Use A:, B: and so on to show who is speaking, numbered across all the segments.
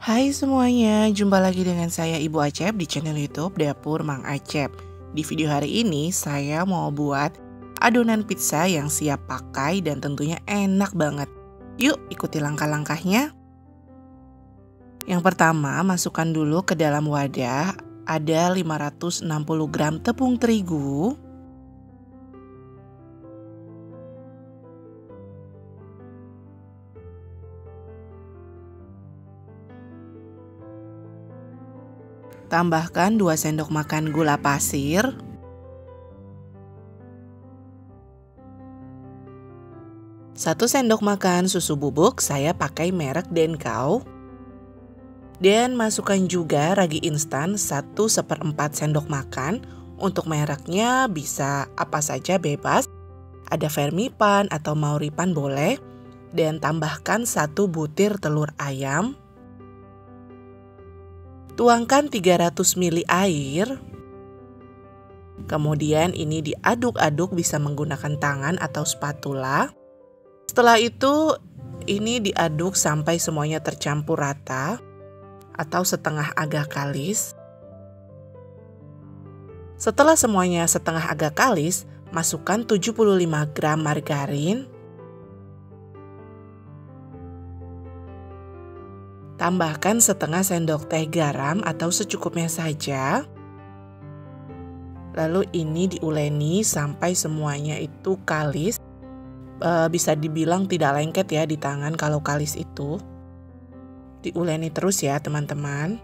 A: Hai semuanya, jumpa lagi dengan saya Ibu Acep di channel YouTube Dapur Mang Acep. Di video hari ini saya mau buat adonan pizza yang siap pakai dan tentunya enak banget. Yuk ikuti langkah-langkahnya. Yang pertama, masukkan dulu ke dalam wadah ada 560 gram tepung terigu, tambahkan 2 sendok makan gula pasir, 1 sendok makan susu bubuk, saya pakai merek Denkau. Dan masukkan juga ragi instan 1/4 sendok makan. Untuk mereknya bisa apa saja bebas, ada Vermipan atau Mauripan boleh. Dan tambahkan 1 butir telur ayam. Tuangkan 300 ml air. Kemudian ini diaduk-aduk, bisa menggunakan tangan atau spatula. Setelah itu ini diaduk sampai semuanya tercampur rata atau setengah agak kalis. Setelah semuanya setengah agak kalis, masukkan 75 gram margarin. Tambahkan setengah sendok teh garam atau secukupnya saja. Lalu ini diuleni sampai semuanya itu kalis. Bisa dibilang tidak lengket ya di tangan kalau kalis itu. Diuleni terus ya teman-teman.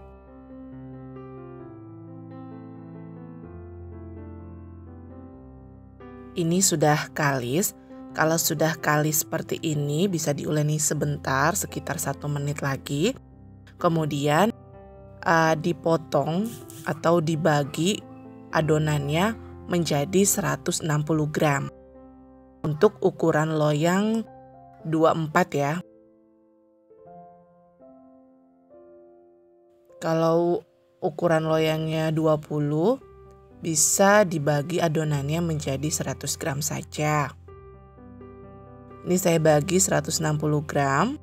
A: Ini sudah kalis. Kalau sudah kalis seperti ini bisa diuleni sebentar, sekitar 1 menit lagi. Kemudian dipotong atau dibagi adonannya menjadi 160 gram. Untuk ukuran loyang 24 ya. Kalau ukuran loyangnya 20, bisa dibagi adonannya menjadi 100 gram saja. Ini saya bagi 160 gram.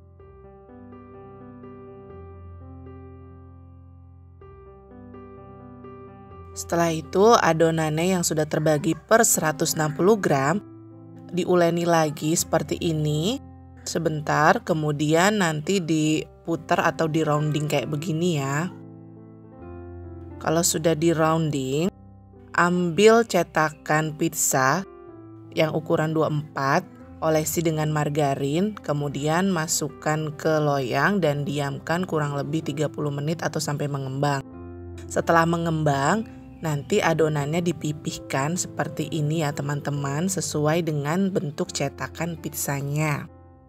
A: Setelah itu adonannya yang sudah terbagi per 160 gram, diuleni lagi seperti ini. Sebentar, kemudian nanti diputar atau di rounding kayak begini ya. Kalau sudah di rounding, ambil cetakan pizza yang ukuran 24, olesi dengan margarin, kemudian masukkan ke loyang dan diamkan kurang lebih 30 menit atau sampai mengembang. Setelah mengembang, nanti adonannya dipipihkan seperti ini ya teman-teman, sesuai dengan bentuk cetakan pizzanya.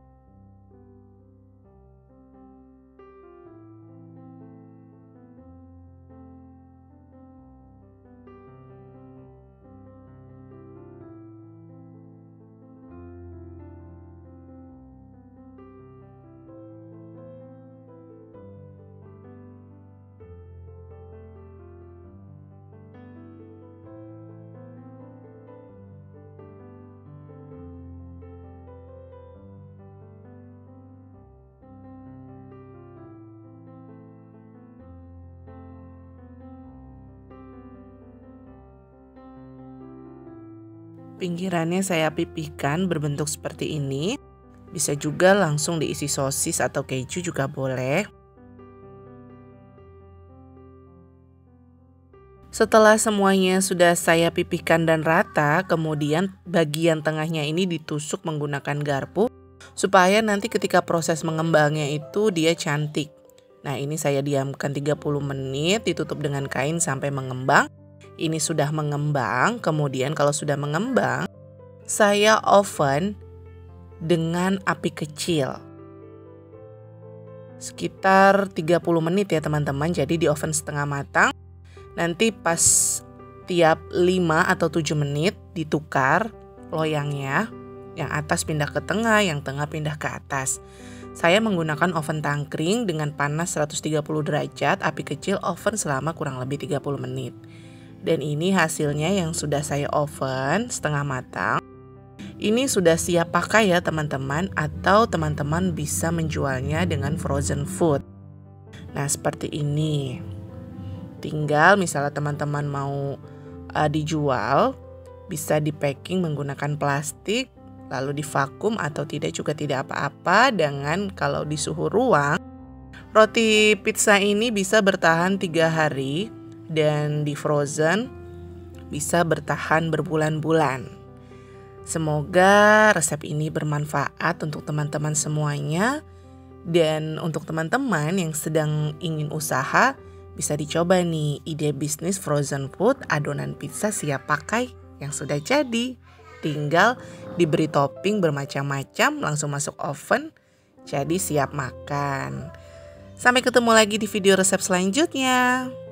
A: Pinggirannya saya pipihkan berbentuk seperti ini. Bisa juga langsung diisi sosis atau keju juga boleh. Setelah semuanya sudah saya pipihkan dan rata, kemudian bagian tengahnya ini ditusuk menggunakan garpu supaya nanti ketika proses mengembangnya itu dia cantik. Nah, ini saya diamkan 30 menit, ditutup dengan kain sampai mengembang. Ini sudah mengembang, kemudian kalau sudah mengembang, saya oven dengan api kecil. Sekitar 30 menit ya teman-teman, jadi di oven setengah matang. Nanti pas tiap 5 atau 7 menit ditukar loyangnya. Yang atas pindah ke tengah, yang tengah pindah ke atas. Saya menggunakan oven tangkring dengan panas 130 derajat, api kecil, oven selama kurang lebih 30 menit. Dan ini hasilnya yang sudah saya oven setengah matang. Ini sudah siap pakai ya teman-teman, atau teman-teman bisa menjualnya dengan frozen food. Nah, seperti ini. Tinggal misalnya teman-teman mau dijual, bisa di packing menggunakan plastik, lalu divakum atau tidak juga tidak apa-apa. Dengan kalau di suhu ruang, roti pizza ini bisa bertahan 3 hari dan di frozen bisa bertahan berbulan-bulan. Semoga resep ini bermanfaat untuk teman-teman semuanya. Dan untuk teman-teman yang sedang ingin usaha, bisa dicoba nih ide bisnis frozen food adonan pizza siap pakai yang sudah jadi. Tinggal diberi topping bermacam-macam, langsung masuk oven, jadi siap makan. Sampai ketemu lagi di video resep selanjutnya.